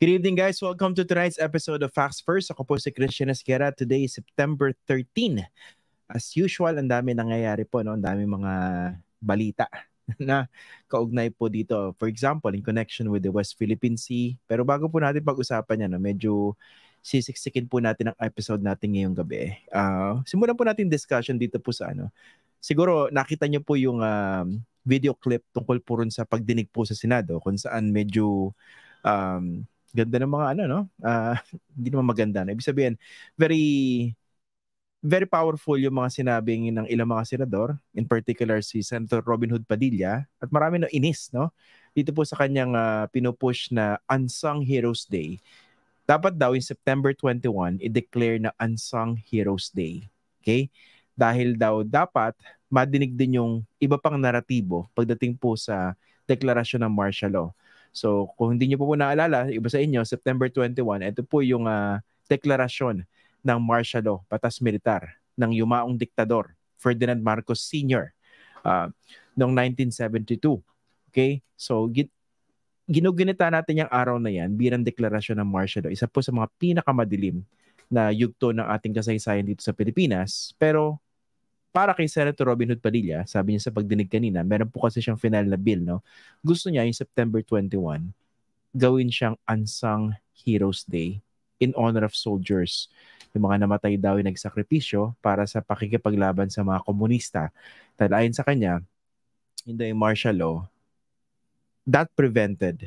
Good evening, guys. Welcome to tonight's episode of Facts First. Ako po si Christian Esquera. Today is September 13. As usual, ang dami nangyayari po, no? Ang dami mga balita na kaugnay po dito. For example, in connection with the West Philippine Sea. Pero bago po natin pag-usapan yan, no? Medyo sisiksikin po natin ang episode natin ngayong gabi. Simulan po natin discussion dito po sa ano. Siguro nakita niyo po yung video clip tungkol po rin sa pagdinig po sa Senado kung saan medyo ganda ng mga ano, no? Hindi naman maganda. Ibig sabihin, very very powerful yung mga sinabing ng ilang mga senador, in particular si Senator Robin Hood Padilla, at marami na inis, no? Dito po sa kanyang pinupush na Unsung Heroes Day. Dapat daw in September 21, i-declare na Unsung Heroes Day. Okay? Dahil daw dapat madinig din yung iba pang naratibo pagdating po sa deklarasyon ng martial law. So, kung hindi niyo po naalala, iba sa inyo, September 21, ito po yung deklarasyon ng martial law, batas militar, ng yumaong diktador, Ferdinand Marcos Sr. Noong 1972. Okay? So, ginugunita natin yung araw na yan bilang deklarasyon ng martial law. Isa po sa mga pinakamadilim na yugto ng ating kasaysayan dito sa Pilipinas. Pero, para kay Senator Robin Hood Padilla, sabi niya sa pagdinig kanina, meron po kasi siyang final na bill, no? Gusto niya yung September 21, gawin siyang Unsung Heroes Day in honor of soldiers. Yung mga namatay daw yung nagsakripisyo para sa pakikipaglaban sa mga komunista. Dahil ayon sa kanya, hindi yung martial law, that prevented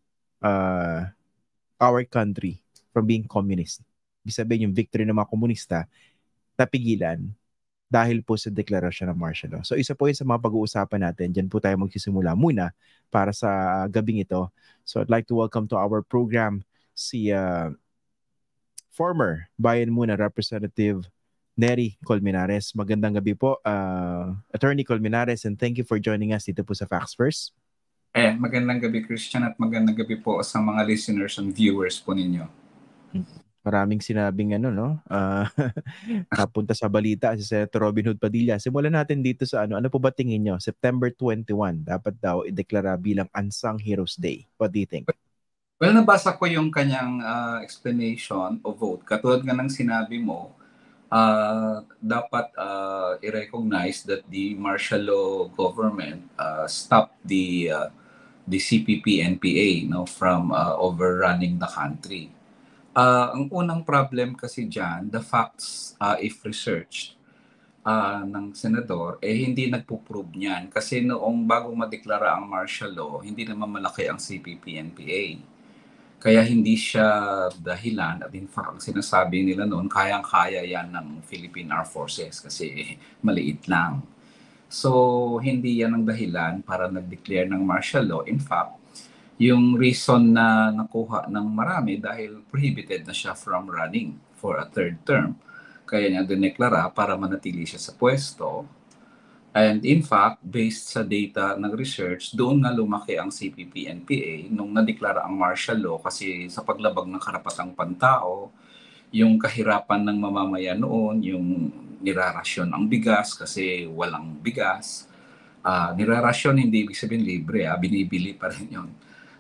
our country from being communist. Ibig sabihin yung victory ng mga komunista, napigilan dahil po sa deklarasyon ng martial law. So isa po yun sa mga pag-uusapan natin. Diyan po tayo magsisimula muna para sa gabing ito. So I'd like to welcome to our program si former Bayan Muna Representative Nery Colmenares. Magandang gabi po, Attorney Colmenares, and thank you for joining us dito po sa Facts First. Magandang gabi, Christian, at magandang gabi po sa mga listeners and viewers po ninyo. Maraming sinabing napunta sa balita si Senator Robin Hood Padilla. Simulan natin dito sa ano po ba tingin nyo? September 21, dapat daw ideklara bilang Unsung Heroes Day. What do you think? Well, nabasa ko yung kanyang explanation o vote. Katulad nga ng sinabi mo, dapat i-recognize that the martial law government stopped the CPP-NPA from overrunning the country. Ang unang problem kasi dyan, the facts, if researched ng senador, hindi nagpo-prove niyan. Kasi noong bago madeklara ang martial law, hindi naman malaki ang CPP-NPA. Kaya hindi siya dahilan, at in fact, ang sinasabi nila noon, kayang-kaya yan ng Philippine Armed Forces kasi maliit lang. So, hindi yan ang dahilan para nag-declare ng martial law. In fact, yung reason na nakuha ng marami dahil prohibited na siya from running for a third term. Kaya niya dineklara para manatili siya sa pwesto. And in fact, based sa data ng research, doon nga lumaki ang CPP-NPA nung nadeklara ang martial law kasi sa paglabag ng karapatang pantao, yung kahirapan ng mamamayan noon, yung nirarasyon ang bigas kasi walang bigas. Nirarasyon hindi ibig sabihin libre, binibili pa rin yun.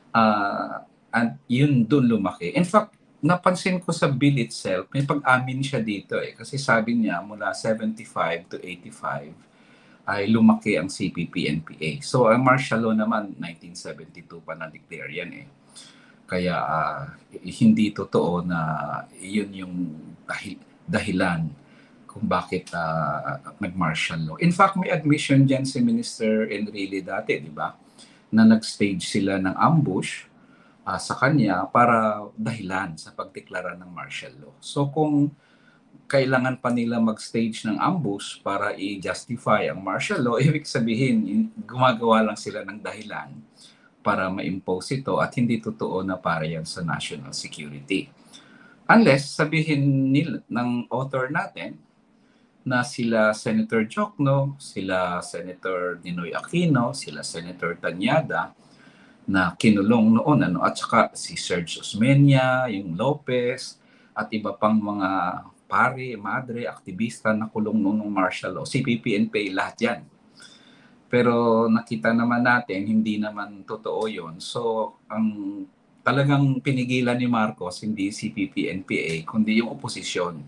At yun doon lumaki. In fact, napansin ko sa bill itself, may pag-amin siya dito kasi sabi niya mula 75 to 85 ay lumaki ang CPP-NPA. So ang martial law naman 1972 pa na-declare yan Kaya hindi totoo na yun yung dahilan kung bakit nag-martial law. In fact, may admission dyan si Minister Enrile dati, di ba? Na nag-stage sila ng ambush sa kanya para dahilan sa pagdeklara ng martial law. So kung kailangan pa nila mag-stage ng ambush para i-justify ang martial law, ibig sabihin, gumagawa lang sila ng dahilan para ma-impose ito at hindi totoo na para yan sa national security. Unless sabihin nila ng author natin na sila Senator Jokno, sila Senator Ninoy Aquino, sila Senator Tanyada na kinulong noon at saka si Serge Osmeña, yung Lopez at iba pang mga pare, madre, aktivista na kulong noong martial law, CPP-NPA, lahat yan. Pero nakita naman natin, hindi naman totoo yon. So, ang talagang pinigilan ni Marcos, hindi CPP-NPA, kundi yung oposisyon.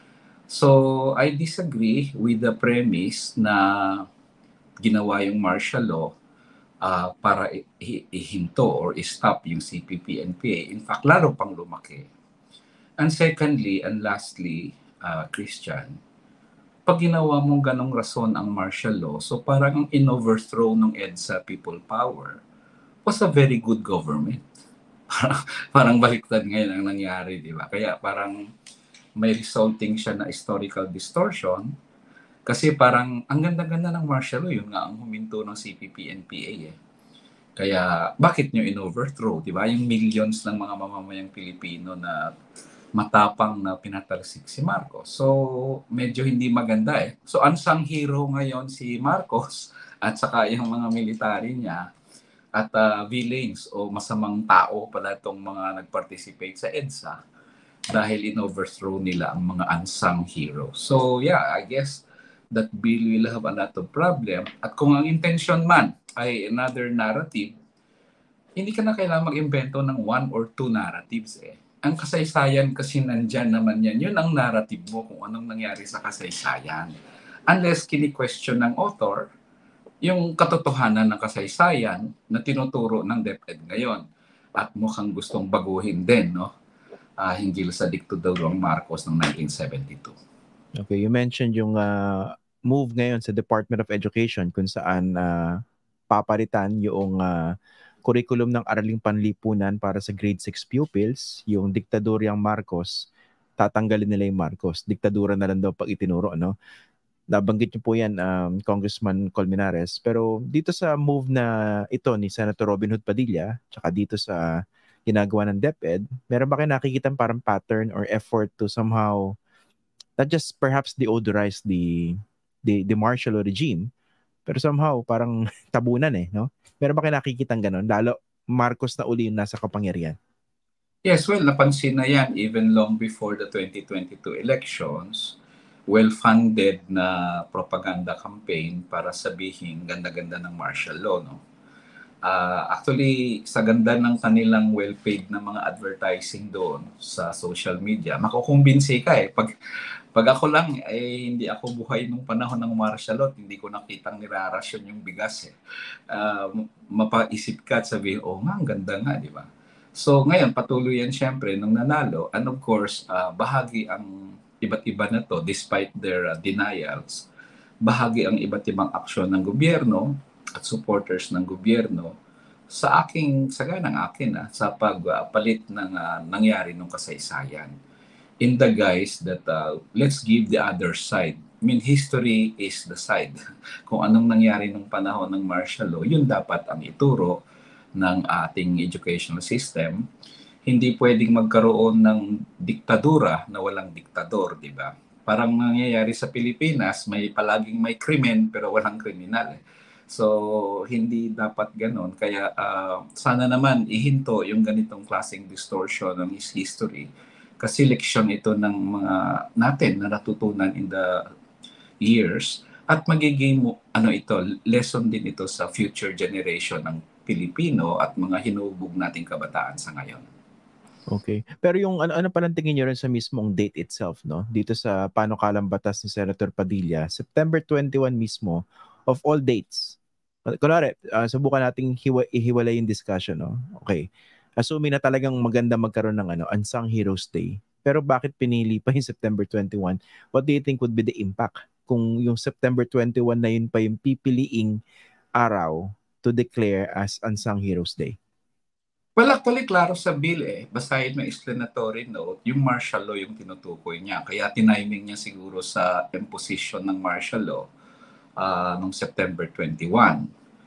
So, I disagree with the premise na ginawa yung martial law para ihinto or stop yung CPP-NPA. In fact, lalo pang lumaki. And secondly, and lastly, Christian, pag ginawa mong ganong rason ang martial law, so parang ang in-overthrow ng EDSA people power was a very good government. Parang baliktad ngayon ang nangyari, di ba? Kaya parang may resulting siya na historical distortion kasi parang ang ganda-ganda ng martial law, yun nga ang huminto ng CPP-NPA eh. Kaya bakit nyo in-overthrow, di ba? Yung millions ng mga mamamayang Pilipino na matapang na pinatalsik si Marcos. So, medyo hindi maganda eh. So, unsung hero ngayon si Marcos at saka yung mga military niya at villains o masamang tao pala itong mga nag-participate sa EDSA dahil in-overthrow nila ang mga unsung heroes. So, yeah, I guess that bill will have a lot of problem. At kung ang intention man ay another narrative, hindi ka na kailangan mag-invento ng one or two narratives eh. Ang kasaysayan kasi nandyan naman yan. Yun ang narrative mo kung anong nangyari sa kasaysayan. Unless kini-question ng author yung katotohanan ng kasaysayan na tinuturo ng DepEd ngayon. At mukhang gustong baguhin din, no? Hinggil sa diktadurang Marcos ng 1972. Okay, you mentioned yung move ngayon sa Department of Education kung saan papalitan yung curriculum ng Araling Panlipunan para sa grade 6 pupils, yung diktadoryang Marcos, tatanggalin nila yung Marcos. Diktadura na lang daw pag itinuro, no? Nabanggit niyo po yan, Congressman Colmenares. Pero dito sa move na ito ni Senator Robin Hood Padilla, tsaka dito sa ginagawa ng DepEd, meron ba kayo nakikita parang pattern or effort to somehow not just perhaps deodorize the martial law regime, pero somehow parang tabunan eh, no? Meron ba kayo nakikitang ganun? Lalo Marcos na uli yung nasa kapangyarihan. Yes, well, napansin na yan even long before the 2022 elections. Well-funded na propaganda campaign para sabihin ganda-ganda ng martial law, no? Actually, sa ganda ng kanilang well-paid na mga advertising doon sa social media, makukumbinsi ka eh. Pag ako lang, hindi ako buhay nung panahon ng martial law, hindi ko nakitang nirarasyon yung bigas eh. Mapaisip ka at sabihin, oh nga, ang ganda nga, di ba? So ngayon, patuloy yan syempre nung nanalo. And of course, bahagi ang iba't iba na to, despite their denials, bahagi ang iba't ibang aksyon ng gobyerno at supporters ng gobyerno sa sa pagpalit ng nangyari nung kasaysayan. In the guise that let's give the other side. I mean, history is the side. Kung anong nangyari nung panahon ng martial law, yun dapat ang ituro ng ating educational system. Hindi pwedeng magkaroon ng diktadura na walang diktador, di ba? Parang nangyayari sa Pilipinas, palaging may krimen pero walang kriminal. So, hindi dapat ganon. Kaya sana naman ihinto yung ganitong klaseng distortion ng history. Kasi leksyon ito ng mga natin na natutunan in the years at magiging lesson din ito sa future generation ng Pilipino at mga hinubog nating kabataan sa ngayon. Okay. Pero yung ano pa lang tingin niyo rin sa mismong date itself, no? Dito sa panukalang batas ni Senator Padilla, September 21 mismo, of all dates. Kunwari, subukan nating ihiwalay yung discussion, no? Okay. Assuming na talagang maganda magkaroon ng Unsung Heroes Day. Pero bakit pinili pa yung September 21? What do you think would be the impact kung yung September 21 na yun pa yung pipiliing araw to declare as Unsung Heroes Day? Well, actually, klaro sa bill eh. Basahin mo explanatory note, yung martial law yung tinutukoy niya. Kaya tiniming niya siguro sa imposition ng martial law noong September 21.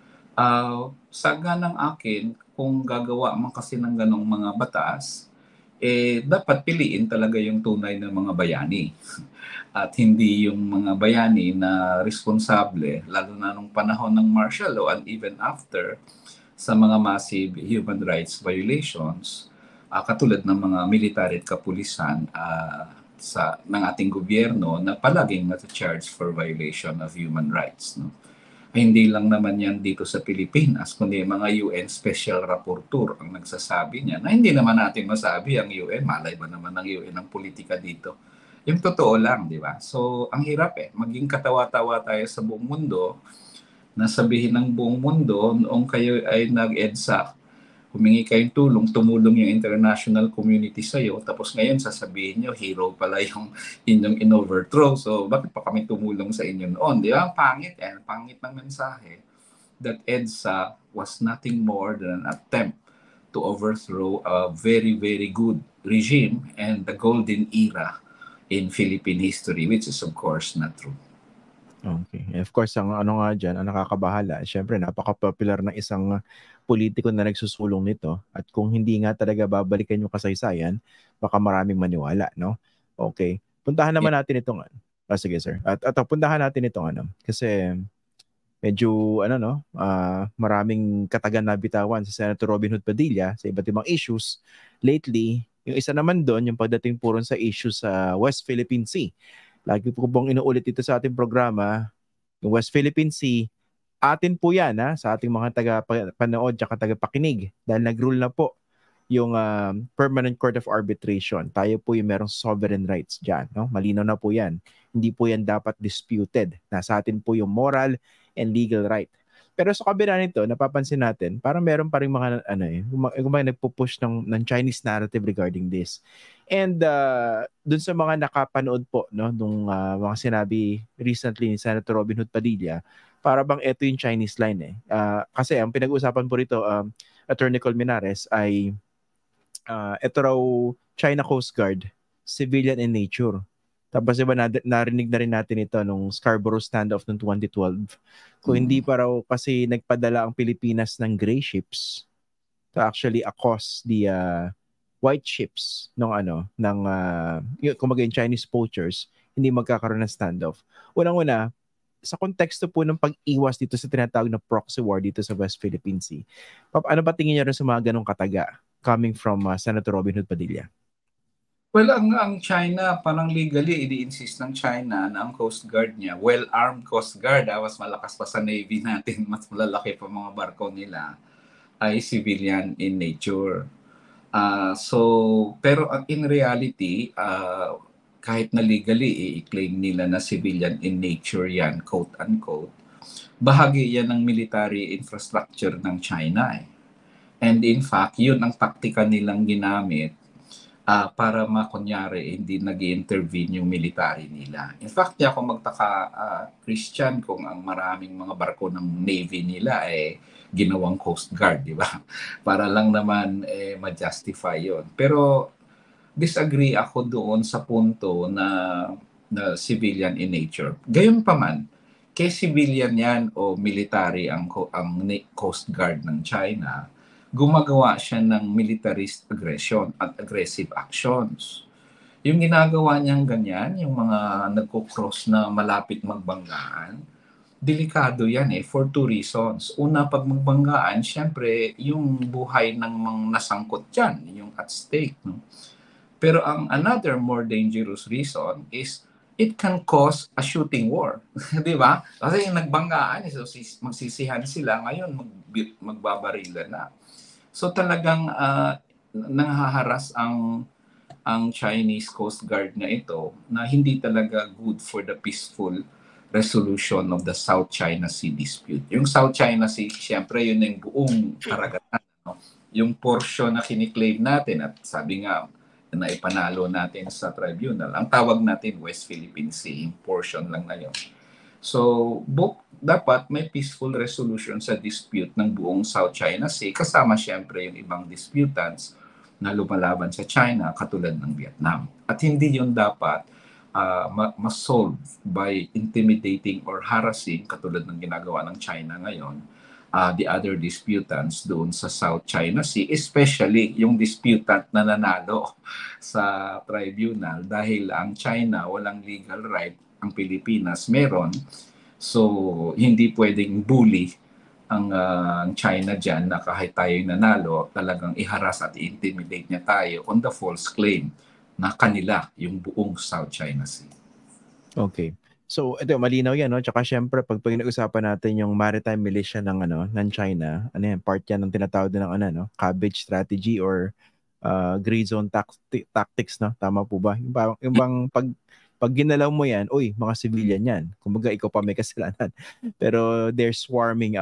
Sa ganang akin, kung gagawa man kasi ng ganong mga batas, dapat piliin talaga yung tunay ng mga bayani. At hindi yung mga bayani na responsable, lalo na nung panahon ng martial law and even after, sa mga massive human rights violations, katulad ng mga military at kapulisan ng ating gobyerno na palaging nata-charge for violation of human rights. No? Hindi lang naman yan dito sa Pilipinas, kundi mga UN Special Rapporteur ang nagsasabi niya na hindi naman natin masabi ang UN, malay ba naman ng UN ang politika dito. Yung totoo lang, di ba? So, ang hirap maging katawa-tawa tayo sa buong mundo, na sabihin ng buong mundo, noong kayo ay nag-EDSA, humingi kayong tulong, tumulong yung international community sa'yo, tapos ngayon sasabihin nyo, hero pala yung inyong in-overthrow. So, bakit pa kami tumulong sa inyo noon? Di ba? Pangit pangit ng mensahe that EDSA was nothing more than an attempt to overthrow a very, very good regime and the golden era in Philippine history, which is of course not true. Okay. And of course, ang ano nga dyan, ang nakakabahala, syempre napaka-popular ng isang politiko na nagsusulong nito at kung hindi nga talaga babalikan yung kasaysayan, baka maraming maniwala, no? Okay. Puntahan naman natin itong sige sir. At puntahan natin itong kasi medyo maraming katagan na bitawan si Senator Robin Hood Padilla sa iba't ibang issues lately. Yung isa naman doon, yung pagdating puro sa issues sa West Philippine Sea. Lagi po bang inuulit dito sa ating programa, yung West Philippine Sea, atin po yan sa ating mga taga-panood at taga-pakinig dahil nag-rule na po yung Permanent Court of Arbitration. Tayo po yung merong sovereign rights dyan. No? Malinaw na po yan. Hindi po yan dapat disputed. Nasa atin po yung moral and legal right. Pero sa kabila nito, napapansin natin, parang meron pa rin mga, nagpo-push ng Chinese narrative regarding this. And dun sa mga nakapanood po, no, nung mga sinabi recently ni Senator Robin Hood Padilla, para bang ito yung Chinese line kasi ang pinag-uusapan po rito, Attorney Colmenares, ay ito raw China Coast Guard, civilian in nature. Tapos diba narinig na rin natin ito nung Scarborough standoff noong 2012. Kung hindi pa raw kasi nagpadala ang Pilipinas ng gray ships to actually accost the white ships ng kumbaga yung Chinese poachers, hindi magkakaroon ng standoff. Unang-una, sa konteksto po ng pag-iwas dito sa tinatawag na proxy war dito sa West Philippine Sea, ano ba tingin niyo rin sa mga ganong kataga coming from Senator Robin Hood Padilla? Well, ang China, parang legally, ini-insist ng China na ang Coast Guard niya, well-armed Coast Guard, mas malakas pa sa Navy natin, mas malalaki pa mga barko nila, ay civilian in nature. Pero in reality, kahit na legally, i-claim nila na civilian in nature yan, quote-unquote, bahagi yan ng military infrastructure ng China. And in fact, yun ang taktika nilang ginamit para makunyari hindi nag-intervene yung military nila. In fact, di ako magtaka, Christian, kung ang maraming mga barko ng Navy nila ginawang Coast Guard, di ba? Para lang naman ma-justify yon. Pero disagree ako doon sa punto na civilian in nature. Gayunpaman, kay civilian yan o military ang Coast Guard ng China, gumagawa siya ng militarist aggression at aggressive actions. Yung ginagawa niyang ganyan, yung mga nagko-cross na malapit magbanggaan, delikado yan for two reasons. Una, pag magbanggaan, syempre, yung buhay ng mga nasangkot dyan, yung at stake. No? Pero ang another more dangerous reason is it can cause a shooting war. Di ba? Kasi yung nagbanggaan, so magsisihan sila, ngayon magbabarila na. So talagang nanghaharas ang Chinese Coast Guard na ito na hindi talaga good for the peaceful resolution of the South China Sea dispute. Yung South China Sea, siyempre yun yung buong karagatan. No? Yung portion na kiniklaim natin at sabi nga na ipanalo natin sa tribunal, ang tawag natin West Philippine Sea, yung portion lang na yun. So, dapat may peaceful resolution sa dispute ng buong South China Sea, kasama siyempre yung ibang disputants na lumalaban sa China, katulad ng Vietnam. At hindi yun dapat ma-solve by intimidating or harassing, katulad ng ginagawa ng China ngayon, the other disputants doon sa South China Sea, especially yung disputant na nanalo sa tribunal dahil ang China walang legal right, ang Pilipinas meron. So, hindi pwedeng bully ang China dyan na kahit tayo nanalo, talagang iharas at i-intimidate niya tayo on the false claim na kanila yung buong South China Sea. Okay. So ito malinaw 'yan, no? Tsaka syempre pag pinag-usapan natin yung maritime militia ng China, ano yan, part yan ng tinatawag din ng cabbage strategy or gray zone tactics, no? Tama po ba? Yung bang pag ginalaw mo yan, uy, mga civilian yan. Kumbaga ikaw pa may kasalanan. Pero they're swarming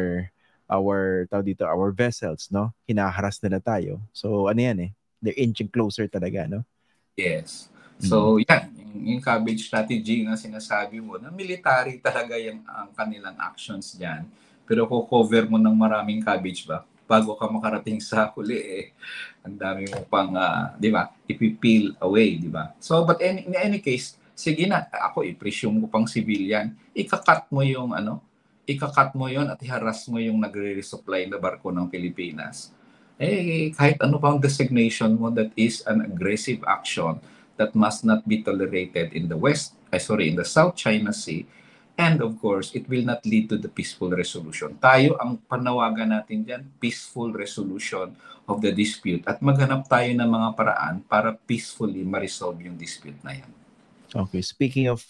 our vessels, no? Hinaharas nila tayo. So ano yan eh? They're inching closer talaga, no? Yes. Mm. So, yan. Yung cabbage strategy na sinasabi mo, na military talaga yung ang kanilang actions dyan. Pero cover mo ng maraming cabbage ba? Bago ka makarating sa huli, ang dami mo pang, di ba, ipipeel away, di ba? So, but in any case, sige na, ako i-presume ko pang civilian, ikakat mo yung, ikakat mo yon at iharas mo yung nagre-resupply na barko ng Pilipinas. Kahit ano pang designation mo, that is an aggressive action that must not be tolerated in in the South China Sea. And of course, it will not lead to the peaceful resolution. Tayo, ang panawagan natin dyan, peaceful resolution of the dispute. At maghanap tayo ng mga paraan para peacefully ma-resolve yung dispute na yan. Okay, speaking of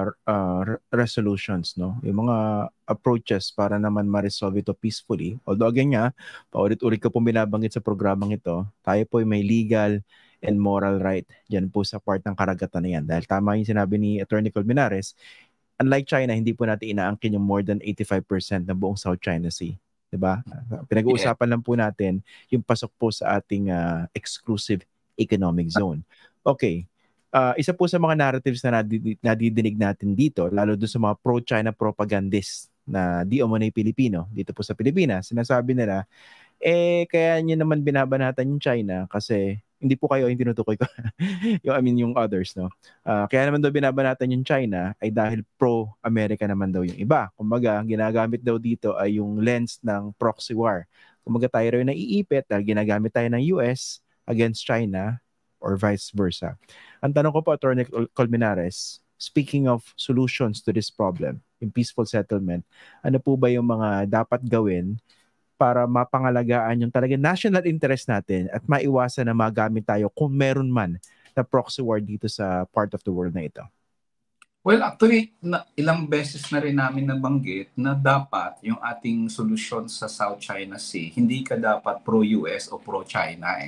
resolutions, no, yung mga approaches para naman ma-resolve ito peacefully. Although again nga, paulit-ulit ko pong binabanggit sa programang ito, tayo po ay may legal and moral right dyan po sa part ng karagatan na yan. Dahil tama yung sinabi ni Attorney Colmenares, unlike China, hindi po natin inaangkin yung more than 85% ng buong South China Sea. Diba? Pinag-uusapan lang po natin yung pasok po sa ating exclusive economic zone. Okay. Isa po sa mga narratives na nadidinig natin dito, lalo doon sa mga pro-China propagandists na di umano'y Pilipino dito po sa Pilipinas, sinasabi nila, kaya nyo naman binabanatan yung China kasi hindi po kayo yung tinutukoy ko. yung others, no? Kaya naman daw binabanatan yung China ay dahil pro-America naman daw yung iba. Kumbaga, ginagamit daw dito ay yung lens ng proxy war. Kumbaga tayo rin naiipit dahil ginagamit tayo ng US against China or vice versa. Ang tanong ko po, Attorney Colmenares, speaking of solutions to this problem, yung peaceful settlement, ano po ba yung mga dapat gawin para mapangalagaan yung talaga national interest natin at maiwasan na magamit tayo kung meron man na proxy war dito sa part of the world na ito? Well, actually, ilang beses na rin namin nabanggit na dapat yung ating solusyon sa South China Sea, hindi ka dapat pro-US o pro-China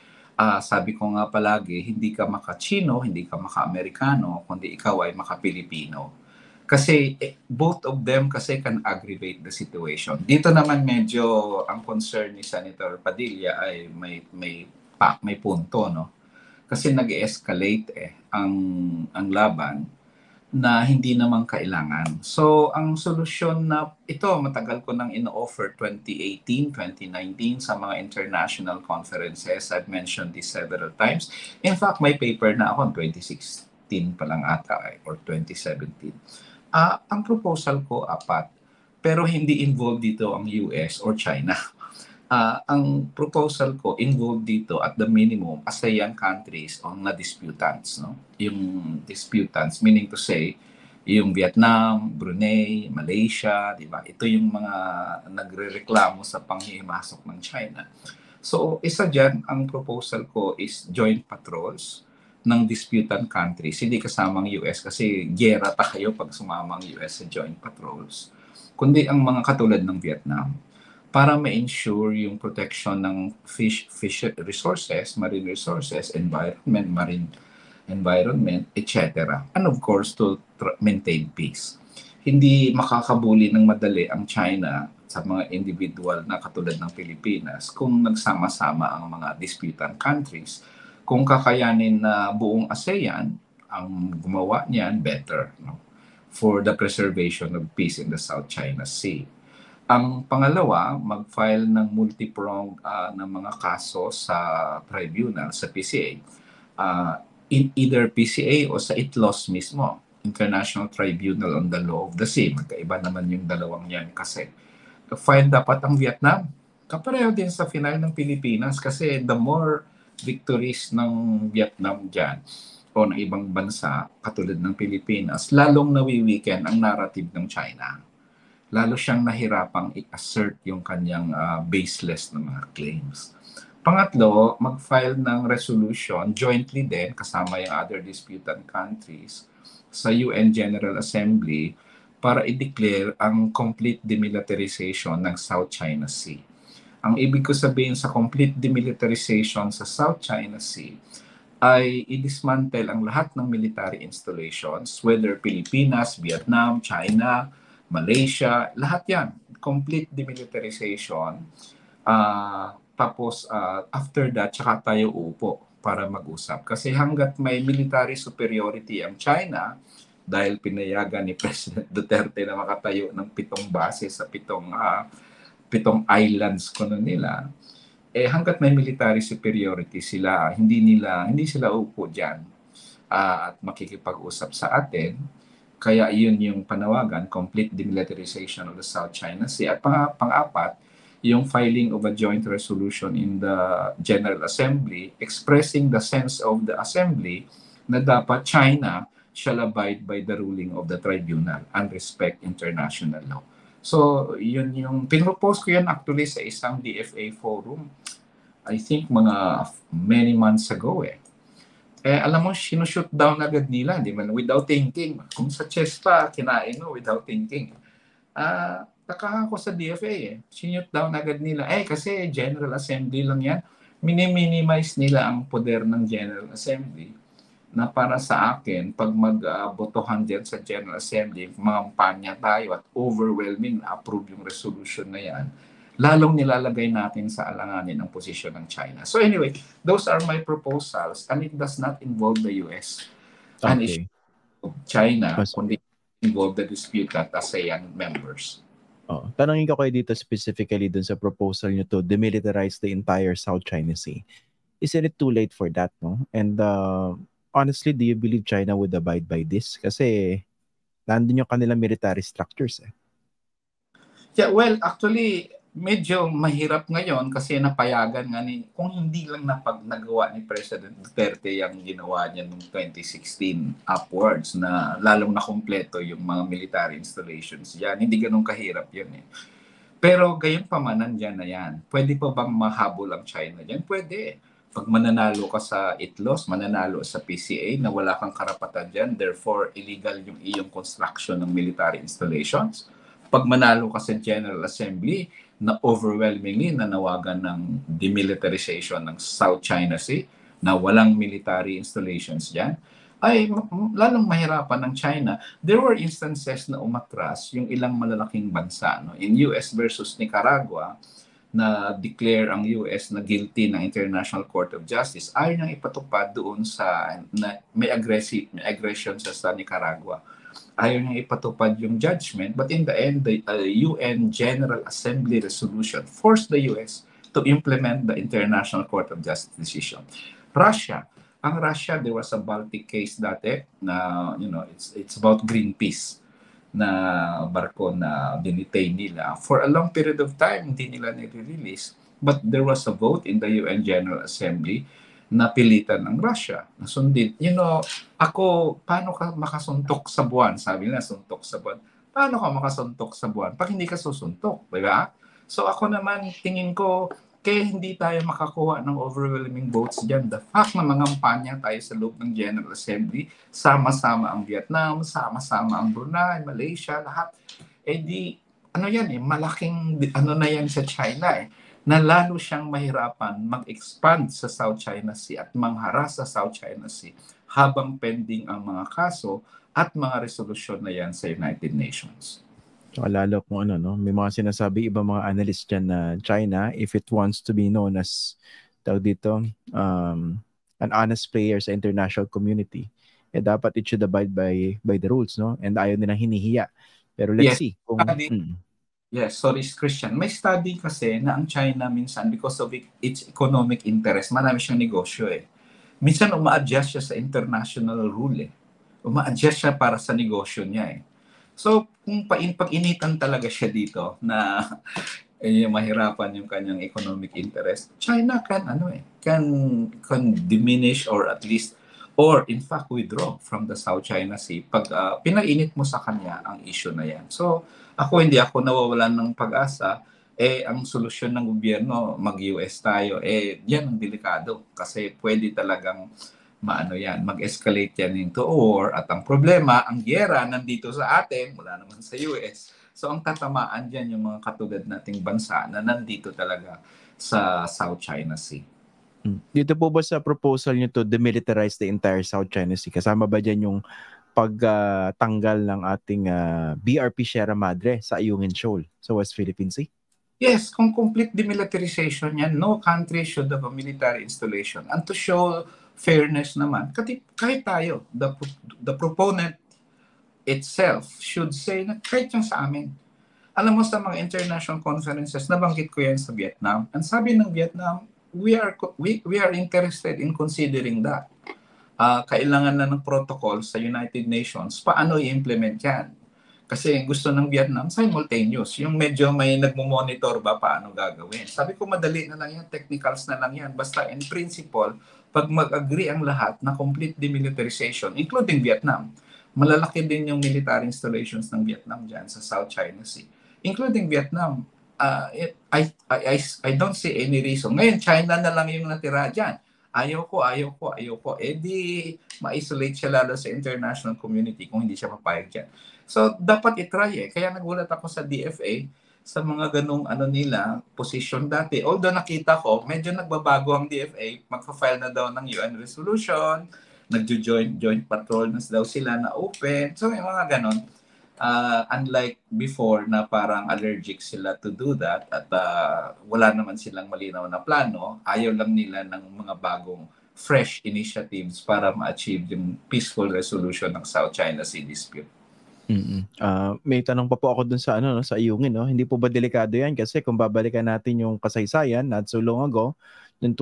sabi ko nga palagi, hindi ka maka-Chino, hindi ka maka-Amerikano, kundi ikaw ay maka-Pilipino. Kasi both of them kasi can aggravate the situation. Dito naman medyo ang concern ni Senator Padilla ay may punto, no? Kasi nag-escalate ang laban na hindi naman kailangan. So, ang solusyon na ito, matagal ko nang in-offer 2018, 2019 sa mga international conferences. I've mentioned this several times. In fact, may paper na ako 2016 pa lang ata or 2017. Ang proposal ko, 4, pero hindi involved dito ang US or China. Ang proposal ko involved dito at the minimum ASEAN countries on na disputants, no? Yung disputants, meaning to say, yung Vietnam, Brunei, Malaysia, di ba? Ito yung mga nagrereklamo sa panghihimasok ng China. So, isa dyan, ang proposal ko is joint patrols ng disputant countries. Hindi kasamang US kasi gera tayo pag sumama ang US sa joint patrols. Kundi ang mga katulad ng Vietnam para ma-ensure yung protection ng fish resources, marine resources, marine environment, etc. And of course, to maintain peace. Hindi makakabuli ng madali ang China sa mga individual na katulad ng Pilipinas kung nagsama-sama ang mga disputant countries. Kung kakayanin na buong ASEAN ang gumawa niyan, better, no? For the preservation of peace in the South China Sea. Ang pangalawa, mag-file ng multi-pronged ng mga kaso sa tribunal, sa PCA. In either PCA o sa ITLOS mismo, International Tribunal on the Law of the Sea. Magkaiba naman yung dalawang yan kasi. File dapat ang Vietnam. Kapareho din sa final ng Pilipinas kasi the more victories ng Vietnam dyan o ng ibang bansa, katulad ng Pilipinas, lalong nawiweekend ang narrative ng China. Lalo siyang nahirapang i-assert yung kanyang baseless na mga claims. Pangatlo, mag-file ng resolution jointly din kasama yung other disputant countries sa UN General Assembly para i-declare ang complete demilitarization ng South China Sea. Ang ibig ko sabihin sa complete demilitarization sa South China Sea ay i-dismantle ang lahat ng military installations, whether Pilipinas, Vietnam, China, Malaysia, lahat yan. Complete demilitarization. Tapos after that, tsaka tayo uupo para mag-usap. Kasi hanggat may military superiority ang China, dahil pinayagan ni President Duterte na makatayo ng 7 base sa 7 islands kuno nila, hanggat may military superiority sila, hindi sila upo diyan at makikipag-usap sa atin. Kaya yun yung panawagan, complete demilitarization of the South China Sea. At pang-apat, yung filing of a joint resolution in the General Assembly expressing the sense of the Assembly na dapat China shall abide by the ruling of the tribunal and respect international law. So, yun yung pinropose ko yan actually sa isang DFA forum. I think mga many months ago alam mo, sinushoot down agad nila, di ba? Without thinking. Kung sa chess pa, kinain mo without thinking. Taka ako sa DFA sinushoot down agad nila. Kasi General Assembly lang yan. Miniminize nila ang poder ng General Assembly na para sa akin, pag magbotohan dyan sa General Assembly, mangampanya tayo at overwhelming na approve yung resolution na yan, lalong nilalagay natin sa alanganin ang posisyon ng China. So anyway, those are my proposals and it does not involve the US and issue of China, kundi involve the disputed ASEAN members. Tanongin ko kayo dito specifically dun sa proposal nyo to demilitarize the entire South China Sea. Isn't it too late for that, no? And honestly, do you believe China would abide by this? Kasi nandun yung kanilang military structures Yeah, well, actually, medyo mahirap ngayon kasi napayagan nga kung hindi lang nagawa ni President Duterte yung ginawa niya noong 2016 upwards na lalong nakompleto yung mga military installations diyan. Hindi ganun kahirap yun Pero gayon pa man, nandyan na yan. Pwede pa bang mahabol ang China diyan? Pwede. Pag mananalo ka sa ITLOS, mananalo sa PCA na wala kang karapatan dyan, therefore illegal yung iyong construction ng military installations. Pag manalo ka sa General Assembly na overwhelmingly nanawagan ng demilitarization ng South China Sea na walang military installations dyan, ay lalong mahirapan ng China. There were instances na umatras yung ilang malalaking bansa. In US versus Nicaragua, na declare ang US na guilty ng International Court of Justice, ayaw niyang ipatupad doon sa na may aggression sa Nicaragua. Ayaw niyang ipatupad yung judgment, but in the end, the UN General Assembly resolution forced the US to implement the International Court of Justice decision. Ang Russia, there was a Baltic case dati na, it's about Greenpeace na barko na dinitain nila. For a long period of time, hindi nila nire-release. But there was a vote in the UN General Assembly na pilitan ng Russia. Nasundin. Ako, paano ka makasuntok sa buwan? Sabi nila, suntok sa buwan. Paano ka makasuntok sa buwan? Pag hindi ka susuntok, di ba? So ako naman, tingin ko, kaya hindi tayo makakuha ng overwhelming votes dyan. The fact na mangampanya tayo sa loob ng General Assembly, sama-sama ang Vietnam, sama-sama ang Brunei, Malaysia, lahat. Malaking na yan sa China na lalo siyang mahirapan mag-expand sa South China Sea at mangharas sa South China Sea habang pending ang mga kaso at mga resolusyon na yan sa United Nations. Lalo kung may mga sinasabi ibang mga analysts dyan na China, if it wants to be known as an honest player sa international community, dapat it should abide by the rules, no? And ayaw nilang hinihiya. Pero let's see. Yes, sorry Christian. May study kasi na ang China minsan, because of its economic interest, marami siyang negosyo Minsan uma-adjust siya sa international rule Uma-adjust siya para sa negosyo niya So, kung pag-initan talaga siya dito na mahirapan yung kanyang economic interest, China can diminish or at least or in fact withdraw from the South China Sea pag pinainit mo sa kanya ang issue na yan. So, hindi ako nawawalan ng pag-asa. Ang solusyon ng gobyerno, mag-US tayo, yan ang delikado kasi pwede talagang maano yan, mag-escalate yan into a war. At ang problema, ang giyera nandito sa atin, wala naman sa US. So ang tatamaan dyan yung mga katulad nating bansa na nandito talaga sa South China Sea. Dito po ba sa proposal nyo to demilitarize the entire South China Sea? Kasama ba dyan yung pagtanggal ng ating BRP Sierra Madre sa Ayungin Shoal sa West Philippine Sea? Yes, kung complete demilitarization yan, no country should have a military installation. And to show fairness naman, kahit tayo, the proponent itself should say na kahit yung sa amin. Alam mo sa mga international conferences, nabanggit ko yan sa Vietnam. Ang sabi ng Vietnam, we are interested in considering that. Kailangan na ng protocol sa United Nations, paano i-implement yan? Kasi gusto ng Vietnam, simultaneous. Yung medyo may nagmo-monitor ba paano gagawin. Sabi ko, madali na lang yan, technicals na lang yan. Basta in principle, pag mag-agree ang lahat na complete demilitarization, including Vietnam, malalaki din yung military installations ng Vietnam dyan sa South China Sea. Including Vietnam, I don't see any reason. Ngayon, China na lang yung natira dyan. Ayaw ko. Eh di, ma-isolate siya lalo sa international community kung hindi siya papayag dyan. So, dapat itry eh. Kaya nagulat ako sa DFA sa mga ganung position dati. Although nakita ko, medyo nagbabago ang DFA. Magpa-file na daw ng UN resolution. Nagjo-joint patrol na daw sila na open. So, may mga ganon. Unlike before na parang allergic sila to do that at wala naman silang malinaw na plano, ayaw lang nila ng mga bagong fresh initiatives para ma-achieve yung peaceful resolution ng South China Sea dispute. May tanong pa po ako dun sa sa Ayungin, no? Hindi po ba delikado yan? Kasi kung babalikan natin yung kasaysayan, not so long ago, noong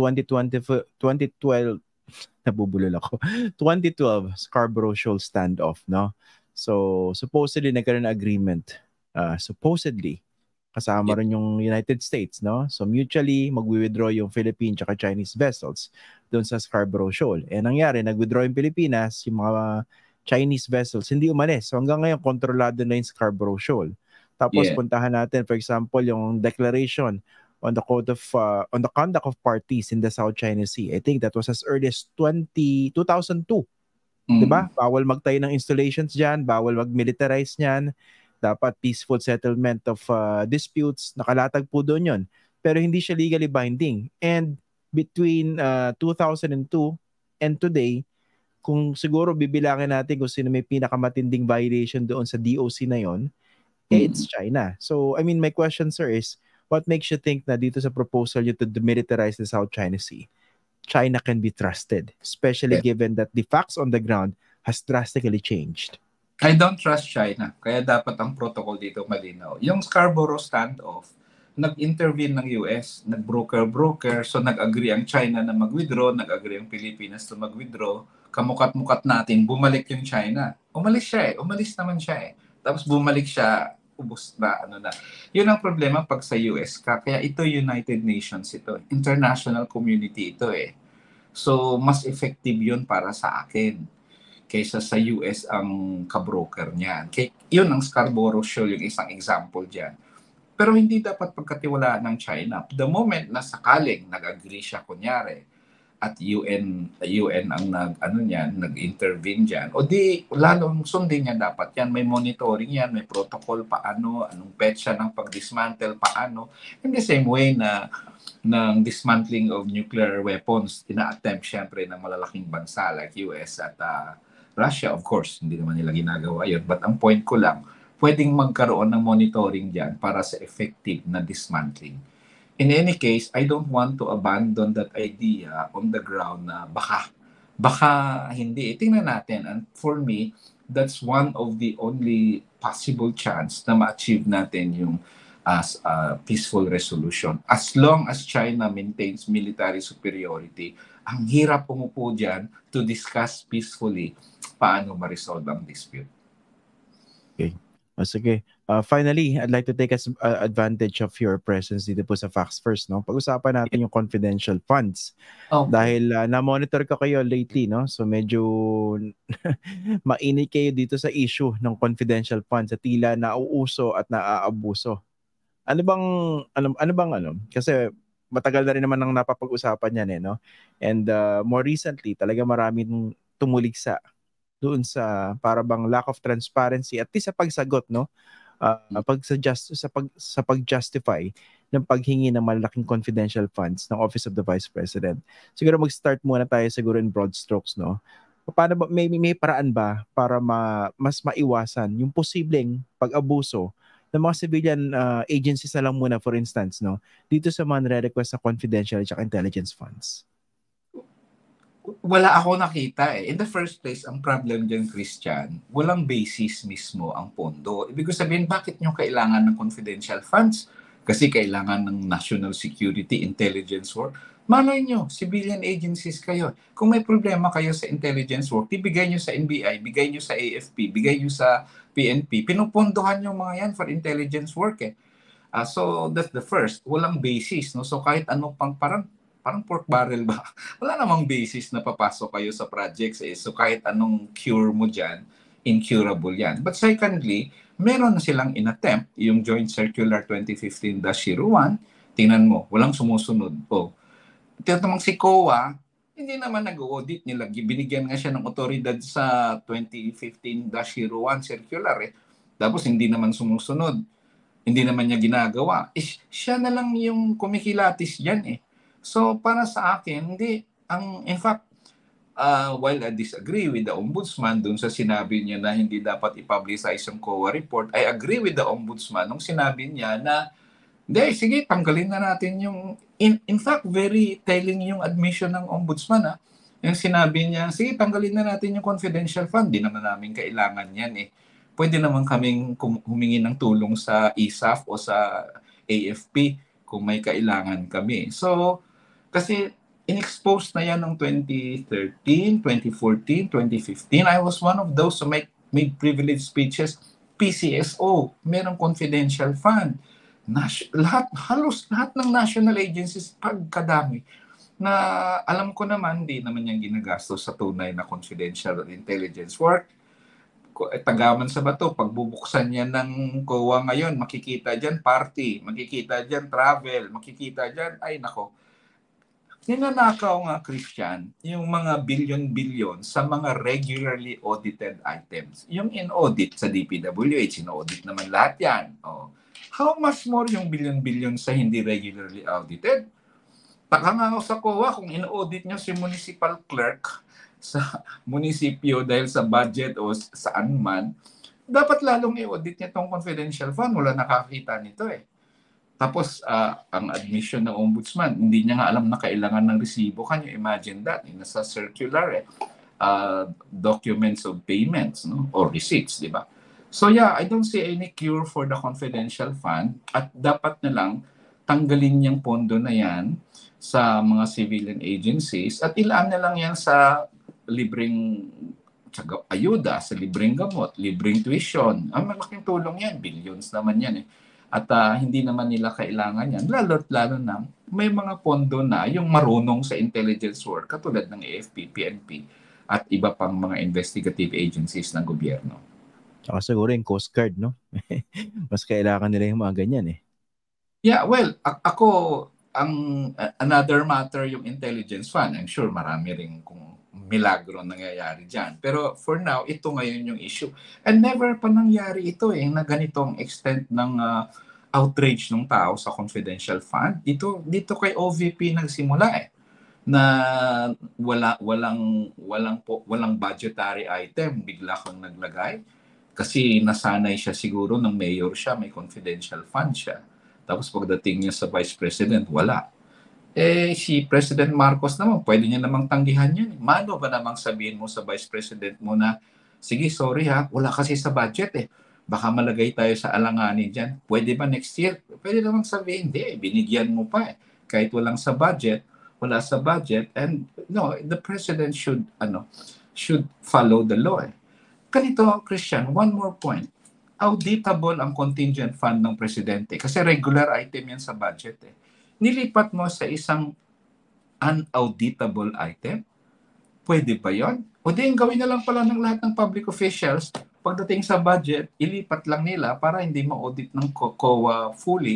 2012, nabubulol ako, 2012 Scarborough Shoal standoff, no? So, supposedly nagkaroon ng agreement. Supposedly, kasama rin yung United States, no? So, mutually, mag-withdraw yung Philippine at Chinese vessels doon sa Scarborough Shoal. Nangyari, nag-withdraw yung Pilipinas, yung mga Chinese vessels, hindi umalis. So, hanggang ngayon, kontrolado na yung Scarborough Shoal. Tapos, puntahan natin, for example, yung declaration on the conduct of parties in the South China Sea. I think that was as early as 2002. Diba? Bawal magtayo ng installations dyan, bawal mag-militarize niyan, dapat peaceful settlement of disputes, nakalatag po doon yun. Pero hindi siya legally binding. And between 2002 and today, kung siguro bibilangin natin kung sino may pinakamatinding violation doon sa DOC na yon, it's China. So, I mean, my question, sir, is what makes you think na dito sa proposal nyo to demilitarize the South China Sea, China can be trusted, especially given that the facts on the ground has drastically changed? I don't trust China, kaya dapat ang protocol dito malinaw. Yung Scarborough standoff, nag-intervene ng US, nag-broker, so nag-agree ang China na mag-withdraw, nag-agree ang Pilipinas na mag-withdraw, kamukat-mukat natin, bumalik yung China. Umalis naman siya eh. Tapos bumalik siya, ubos na, Yun ang problema pag sa US ka, kaya ito United Nations ito, international community ito eh. So, mas effective yun para sa akin kaysa sa US ang kabroker niyan. Yun ang Scarborough Shoal, yung isang example dyan. Pero hindi dapat pagkatiwalaan ng China. The moment na sakaling nag-agree siya, kunyari, at UN ang nag-intervene dyan, o di lalong sundin niya dapat yan. May monitoring yan, may protocol paano, anong petsa ng pag-dismantle, paano. In the same way na ng dismantling of nuclear weapons, ina-attempt syempre ng malalaking bansa like US at Russia, of course, hindi naman nila ginagawa yun. But ang point ko lang, pwedeng magkaroon ng monitoring dyan para sa effective na dismantling. In any case, I don't want to abandon that idea on the ground na baka hindi. Tingnan natin. And for me, that's one of the only possible chance na ma-achieve natin yung as a peaceful resolution. As long as China maintains military superiority, ang hirap umupo dyan to discuss peacefully paano ma-resolve ang dispute. Okay. Sige. Finally, I'd like to take advantage of your presence dito po sa Facts First, no? Pag-usapan natin yung confidential funds. Okay. Dahil na-monitor ko kayo lately, no? So medyo mainit kayo dito sa issue ng confidential funds at tila nauuso at naaabuso. Ano bang kasi matagal na rin naman ang napapag-usapan yan no? And more recently, talaga maraming tumuligsa doon sa para bang lack of transparency at sa pagsagot no sa pag-justify ng paghingi ng malaking confidential funds ng Office of the Vice President. Siguro mag-start muna tayo siguro in broad strokes no. Paano ba may paraan ba para mas maiwasan yung posibleng pag-abuso ng mga civilian agencies na lang muna, for instance no dito sa mga nire-request sa confidential at intelligence funds? Wala ako nakita eh. In the first place, ang problem dyan, Christian, walang basis mismo ang pondo. Ibig sabihin, bakit nyo kailangan ng confidential funds? Kasi kailangan ng national security, intelligence work. Malay nyo, civilian agencies kayo. Kung may problema kayo sa intelligence work, ibigay nyo sa NBI, bigay nyo sa AFP, bigay nyo sa PNP. Pinupondohan nyo mga yan for intelligence work eh. So that's the first. Walang basis. No? So kahit ano pang parang pork barrel ba? Wala namang basis na papasok kayo sa projects eh. So kahit anong cure mo dyan, incurable yan. But secondly, meron na silang inattempt, yung Joint Circular 2015-01, tingnan mo, walang sumusunod. Tinatawag si COA, hindi naman nag-audit nila. Binigyan nga siya ng otoridad sa 2015-01 circular eh. Tapos hindi naman sumusunod. Hindi naman niya ginagawa. Siya na lang yung kumikilatis dyan eh. So para sa akin, in fact, while I disagree with the Ombudsman dun sa sinabi niya na hindi dapat i-publicize yung COA report, I agree with the Ombudsman nung sinabi niya na sige, tanggalin na natin yung in fact, very telling yung admission ng Ombudsman yung sinabi niya, sige, tanggalin na natin yung confidential fund, di naman namin kailangan yan eh. Pwede naman kaming humingi ng tulong sa ISAF o sa AFP kung may kailangan kami. So, kasi in-expose na yan noong 2013, 2014, 2015. I was one of those who made privileged speeches. PCSO, merong confidential fund. Halos lahat ng national agencies, pagkadami, na alam ko naman, di naman yung ginagastos sa tunay na confidential intelligence work. Tagaman sa bato, pagbubuksan niya ng COA ngayon, makikita dyan party, makikita dyan travel, makikita dyan, ay nako, ninanakaw nga, Christian, yung mga billion-billion sa mga regularly audited items. Yung in-audit sa DPWH, in-audit naman lahat yan. How much more yung billion-billion sa hindi regularly audited? Taka nga sa COA kung in-audit nyo si municipal clerk sa munisipyo dahil sa budget o saan man, dapat lalong i-audit niya itong confidential fund. Wala nakakita nito eh. Tapos, ang admission ng Ombudsman, hindi niya nga alam na kailangan ng resibo. Can you imagine that? Nasa circular documents of payments or receipts, di ba? So yeah, I don't see any cure for the confidential fund at dapat na lang tanggalin yung pondo na yan sa mga civilian agencies at ilaan na lang yan sa libreng ayuda, sa libreng gamot, libreng tuition. Ang malaking tulong yan, billions naman yan eh. At hindi naman nila kailangan yan. Lalo na may mga pondo na yung marunong sa intelligence work katulad ng AFP, PNP at iba pang mga investigative agencies ng gobyerno. Tsaka siguro yung Coast Guard, no? Mas kailangan nila yung mga ganyan eh. Yeah, well, ako, another matter yung intelligence fund. I'm sure marami rin kung milagro nangyayari dyan. Pero for now, ito ngayon yung issue. And never pa nangyari ito na ganitong extent ng outrage ng tao sa confidential fund. Dito kay OVP nagsimula na walang budgetary item, bigla kang naglagay. Kasi nasanay siya siguro ng mayor siya, may confidential fund siya. Tapos pagdating niya sa Vice President, wala. Si President Marcos naman, pwede niya namang tanggihan yun. Mano ba namang sabihin mo sa Vice President mo na, sige, sorry wala kasi sa budget Baka malagay tayo sa alanganin dyan. Pwede ba next year? Pwede namang sabihin, hindi, binigyan mo pa Kahit wala sa budget. And no, the President should follow the law Ganito, Christian, one more point. Auditable ang contingent fund ng Presidente. Kasi regular item yan sa budget Nilipat mo sa isang unauditable item? Pwede ba yon? O di, gawin na lang pala ng lahat ng public officials, pagdating sa budget, ilipat lang nila para hindi ma-audit ng COA fully,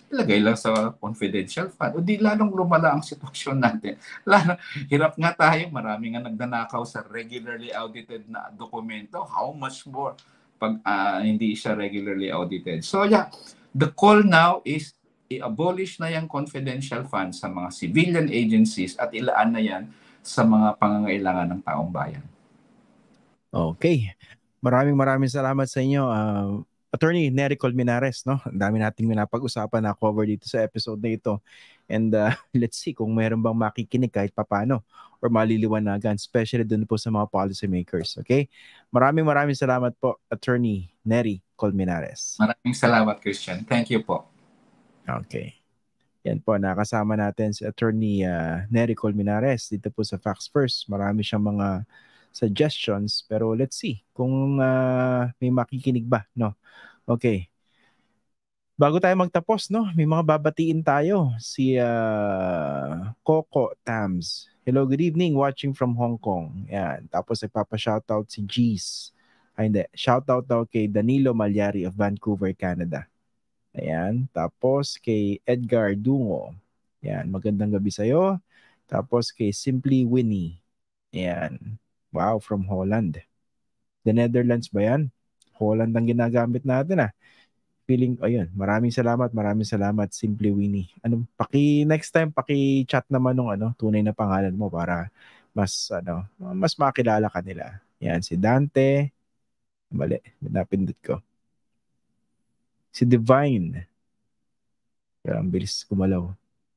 ilagay lang sa confidential fund. O di lalong lumala ang sitwasyon natin. Hirap nga tayo, marami nga nagnanakaw sa regularly audited na dokumento. How much more pag hindi siya regularly audited? So yeah, the call now is i-abolish na yung confidential fund sa mga civilian agencies at ilaan na yan sa mga pangangailangan ng taong bayan. Okay. Maraming salamat sa inyo, Attorney Nery Colmenares, no? Ang dami nating pinapag-usapan na cover dito sa episode na ito. And let's see kung mayroon bang makikinig kahit papano or maliliwanagan, especially dun po sa mga policymakers. Okay? Maraming salamat po, Attorney Nery Colmenares. Maraming salamat, Christian. Thank you po. Okay. Yan po, nakasama natin si Attorney Nery Colmenares dito po sa Facts First. Marami siyang mga suggestions, pero let's see kung may makikinig ba, no? Okay. Bago tayo magtapos, no, may mga babatiin tayo. Si Coco Tams. Hello, good evening, watching from Hong Kong. Yan. Tapos nagpapa-shoutout si Jeez. Ay, hindi. Shoutout daw kay Danilo Malyari of Vancouver, Canada. Ayan. Tapos kay Edgar Dungo. Yan. Magandang gabi sa'yo. Tapos kay Simply Winnie. Ayan. Wow, from Holland. The Netherlands ba yan? Holland ang ginagamit natin Feeling, ayun, maraming salamat, Simply Winnie. Next time, paki-chat naman nung tunay na pangalan mo para mas makilala ka nila. Yan, si Dante. Mali, napindot ko. Si Divine. Kaya ang bilis kumalaw.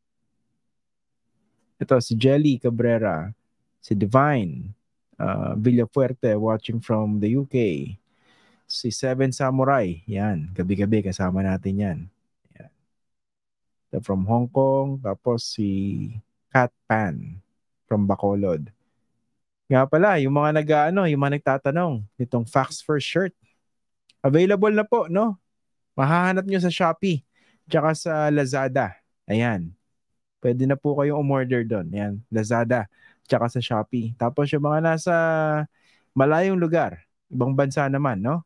Ito, si Jelly Cabrera. Si Divine. Villafuerte, watching from the UK. Si Seven Samurai. Yan, gabi-gabi kasama natin yan. Yan. From Hong Kong. Tapos si Cat Pan from Bacolod. Nga pala, yung mga yung mga nagtatanong nitong Facts First shirt. Available na po, no? Mahahanap nyo sa Shopee tsaka sa Lazada. Ayan. Pwede na po kayong umorder doon. Ayan, Lazada tsaka sa Shopee. Tapos yung mga nasa malayong lugar, ibang bansa naman, no?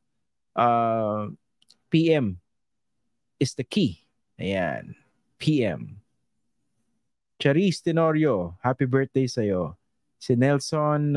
PM is the key. Ayan. PM. Charis Tenorio, happy birthday sa'yo. Si Nelson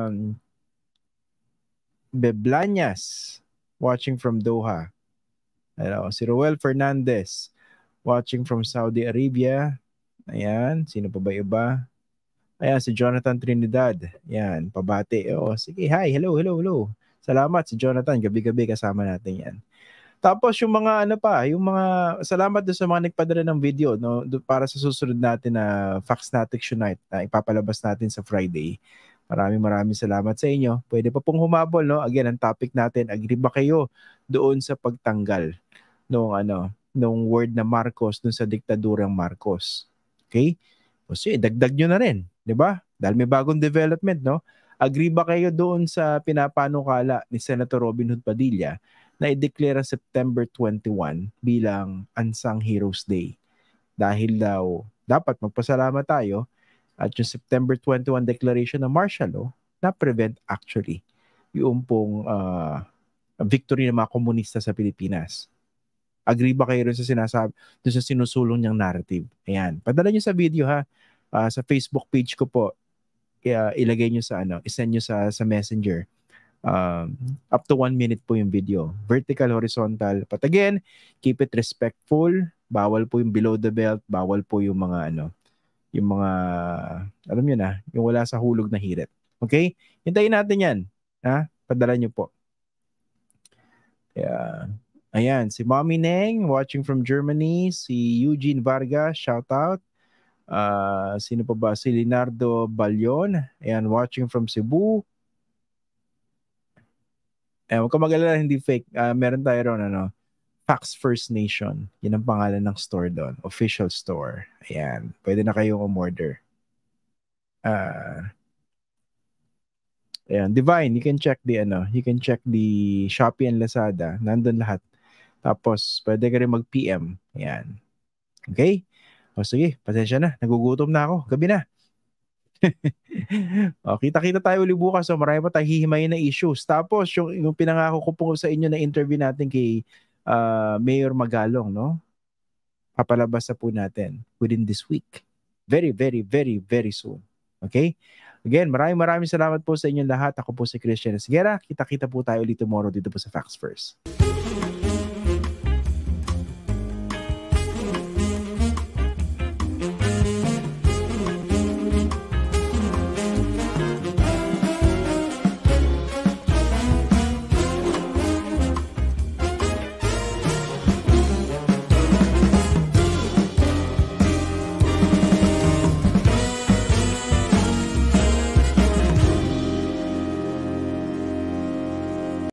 Beblañas, watching from Doha. Si Roel Fernandez, watching from Saudi Arabia. Ayan. Sino pa ba iba? Ayan, si Jonathan Trinidad. Ayan, pabati. Sige, hi, hello. Salamat si Jonathan, gabi-gabi kasama natin yan. Tapos yung mga salamat doon sa mga nagpadala ng video, no, para sa susunod natin na Faxnatics Unite na ipapalabas natin sa Friday. Maraming salamat sa inyo. Pwede pa pong humabol, no? Again, ang topic natin, agree ba kayo doon sa pagtanggal nung word na Marcos doon sa diktadurang Marcos? Okay? O sige, dagdag nyo na rin, di ba? Dahil may bagong development, no? Agree ba kayo doon sa pinapanukala ni Senator Robin Hood Padilla na i-declare September 21 bilang Unsung Heroes Day? Dahil daw, dapat magpasalamat tayo at yung September 21 declaration ng martial law na-prevent actually yung pong victory ng mga komunista sa Pilipinas. Agree ba kayo rin sa sinasabi, doon sa sinusulong niyang narrative? Ayan. Padala niyo sa video sa Facebook page ko po. Kaya ilagay nyo isend nyo sa Messenger. Up to 1 minute po yung video. Vertical, horizontal. But again, keep it respectful. Bawal po yung below the belt. Bawal po yung mga yung mga, alam nyo na, yung wala sa hulog na hirit. Okay? Hintayin natin yan. Padala nyo po. Kaya, ayan, si Mommy Neng, watching from Germany. Si Eugene Vargas, shout out. Sino pa ba? Si Leonardo Balyon. Ayan, watching from Cebu. Huwag ka mag-alala, hindi fake. Meron tayo ron, Facts First Nation. Yan ang pangalan ng store doon. Official store. Ayan. Pwede na kayong umorder. Ayan. Divine, you can check the Shopee and Lazada. Nandun lahat. Tapos, pwede ka rin mag-PM. Ayan. Okay? Sige, pasensya na. Nagugutom na ako. Gabi na. Kita-kita tayo uli bukas. Marami pa tayo hihimayin na issues. Tapos, yung pinangako ko po sa inyo na interview natin kay Mayor Magalong, no? papalabas na po natin within this week. Very, very, very, very soon. Okay? Again, maraming salamat po sa inyong lahat. Ako po si Christian Esguera. Kita-kita po tayo ulit tomorrow dito po sa Facts First.